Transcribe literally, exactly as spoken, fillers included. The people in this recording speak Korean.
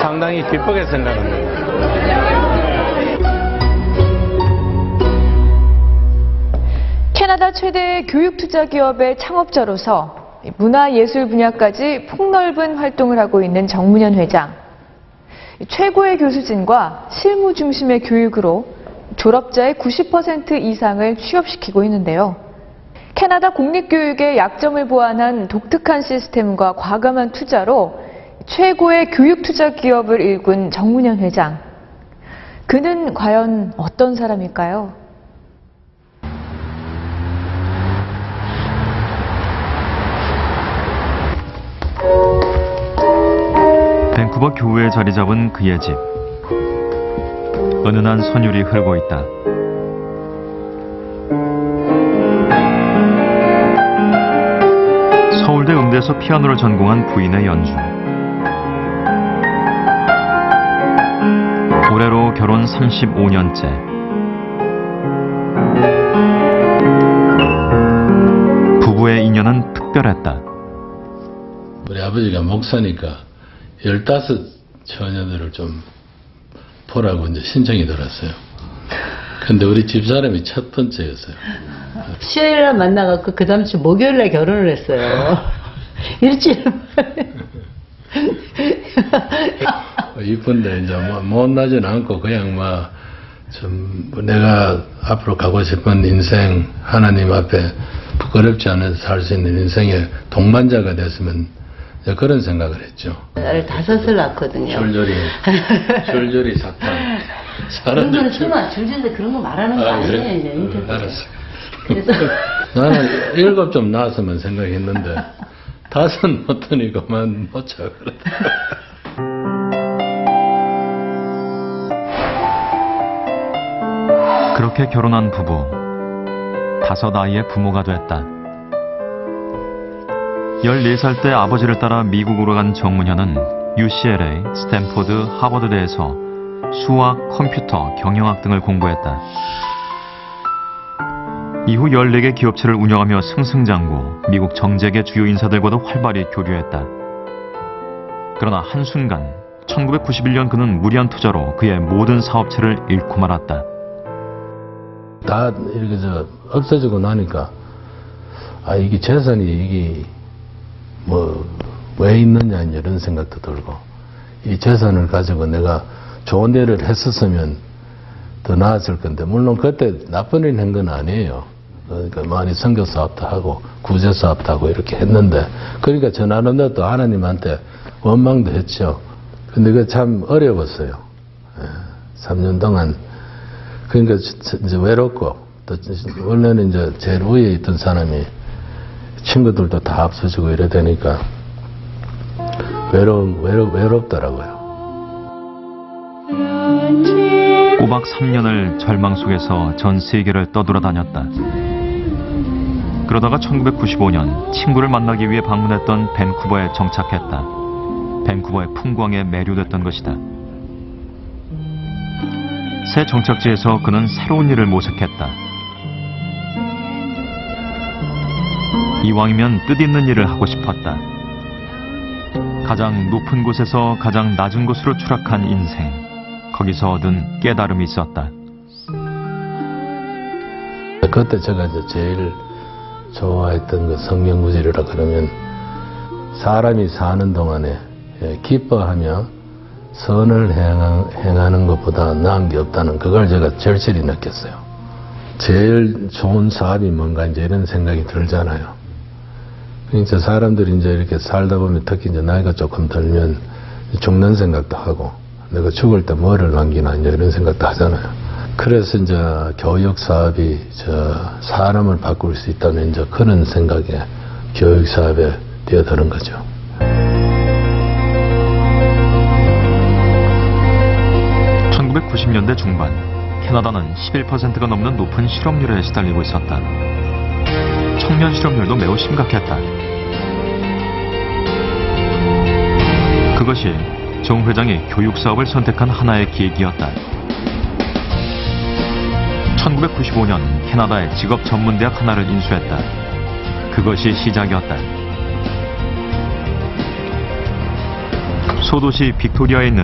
상당히 기쁘게 생각합니다. 캐나다 최대 교육 투자 기업의 창업자로서 문화예술 분야까지 폭넓은 활동을 하고 있는 정문현 회장. 최고의 교수진과 실무 중심의 교육으로 졸업자의 구십 퍼센트 이상을 취업시키고 있는데요. 캐나다 공립교육의 약점을 보완한 독특한 시스템과 과감한 투자로 최고의 교육 투자 기업을 일군 정문현 회장. 그는 과연 어떤 사람일까요? 밴쿠버 교외에 자리 잡은 그의 집. 은은한 선율이 흐르고 있다. 서울대 음대에서 피아노를 전공한 부인의 연주. 올해로 결혼 삼십오 년째. 부부의 인연은 특별했다. 우리 아버지가 목사니까 열다섯 처녀들을 좀 보라고 이제 신청이 들었어요. 근데 우리 집사람이 첫 번째였어요. 수요일날 만나갖고 그 다음 주 목요일날 결혼을 했어요. 일주일 이쁜데 이제 뭐 못나진 않고 그냥 막 좀 내가 앞으로 가고 싶은 인생, 하나님 앞에 부끄럽지 않아서 살 수 있는 인생의 동반자가 됐으면 그런 생각을 했죠. 나를 다섯을 낳거든요. 줄줄이 줄줄이 사탕. 그런 거는 설마 줄줄이 그런 거 말하는 거 아, 아니에요? 그래? 인터뷰에. 알았어. 그래서 나는 일곱 좀 낳았으면 생각했는데 다섯 놓더니 그만 놓자 그러더라. 그렇게 결혼한 부부. 다섯 아이의 부모가 됐다. 열네 살 때 아버지를 따라 미국으로 간 정문현은 유씨엘에이, 스탠포드, 하버드대에서 수학, 컴퓨터, 경영학 등을 공부했다. 이후 열네 개 기업체를 운영하며 승승장구, 미국 정재계 주요 인사들과도 활발히 교류했다. 그러나 한순간 천구백구십일 년 그는 무리한 투자로 그의 모든 사업체를 잃고 말았다. 다 이렇게 저 없어지고 나니까 아 이게 재산이 이게 뭐 왜 있느냐 이런 생각도 들고 이 재산을 가지고 내가 좋은 일을 했었으면 더 나았을 건데 물론 그때 나쁜 일 한 건 아니에요. 그러니까 많이 선교 사업도 하고 구제 사업도 하고 이렇게 했는데 그러니까 저 나름대로 또 하나님한테 원망도 했죠. 근데 그 참 어려웠어요. 삼 년 동안 그러니까 이제 외롭고 또 원래는 이제 제일 위에 있던 사람이 친구들도 다 없어지고 이래 되니까 외로 외로 외롭더라고요. 꼬박 삼 년을 절망 속에서 전 세계를 떠돌아다녔다. 그러다가 천구백구십오 년 친구를 만나기 위해 방문했던 밴쿠버에 정착했다. 밴쿠버의 풍광에 매료됐던 것이다. 새 정착지에서 그는 새로운 일을 모색했다. 이왕이면 뜻있는 일을 하고 싶었다. 가장 높은 곳에서 가장 낮은 곳으로 추락한 인생. 거기서 얻은 깨달음이 있었다. 그때 제가 이제 제일 좋아했던 그 성경구절이라 그러면 사람이 사는 동안에 기뻐하며 선을 행하는 것보다 나은 게 없다는 그걸 제가 절실히 느꼈어요. 제일 좋은 사업이 뭔가 이제 이런 생각이 들잖아요. 그러니까 사람들이 이제 이렇게 살다 보면 특히 이제 나이가 조금 들면 죽는 생각도 하고 내가 죽을 때 뭐를 남기나 이제 이런 생각도 하잖아요. 그래서 이제 교육 사업이 저 사람을 바꿀 수 있다는 이제 그런 생각에 교육 사업에 뛰어드는 거죠. 천구백구십 년대 중반, 캐나다는 십일 퍼센트가 넘는 높은 실업률에 시달리고 있었다. 청년 실업률도 매우 심각했다. 그것이 정 회장이 교육 사업을 선택한 하나의 계기였다. 천구백구십오 년 캐나다의 직업 전문대학 하나를 인수했다. 그것이 시작이었다. 소도시 빅토리아에 있는